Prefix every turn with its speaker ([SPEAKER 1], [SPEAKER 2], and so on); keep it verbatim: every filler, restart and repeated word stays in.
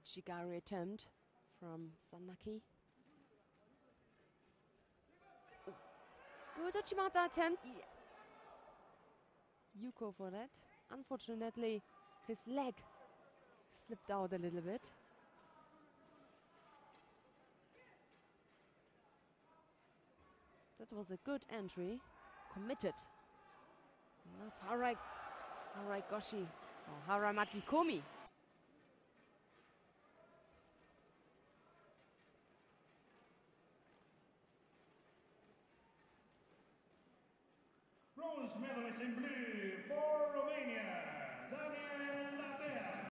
[SPEAKER 1] Ujigari attempt from Sanaki. Good Uchimata attempt. Yeah. Yuko for that. Unfortunately, his leg slipped out a little bit. That was a good entry. Committed. Enough Harai, Harai Goshi. Or Haramati Komi.
[SPEAKER 2] Bronze medalist in blue for Romania, Daniel Latea.